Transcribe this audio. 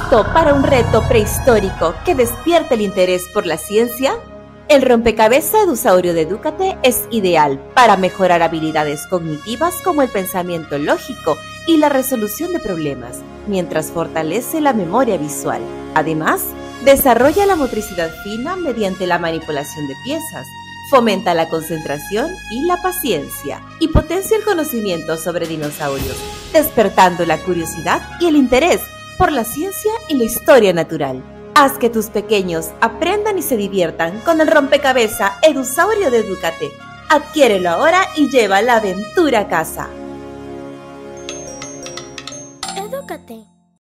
¿Listo para un reto prehistórico que despierte el interés por la ciencia? El rompecabezas Edusaurio de Educate es ideal para mejorar habilidades cognitivas como el pensamiento lógico y la resolución de problemas, mientras fortalece la memoria visual. Además, desarrolla la motricidad fina mediante la manipulación de piezas, fomenta la concentración y la paciencia, y potencia el conocimiento sobre dinosaurios, despertando la curiosidad y el interés por la ciencia y la historia natural. Haz que tus pequeños aprendan y se diviertan con el rompecabezas Edusaurio de Educate. Adquiérelo ahora y lleva la aventura a casa. Edúcate.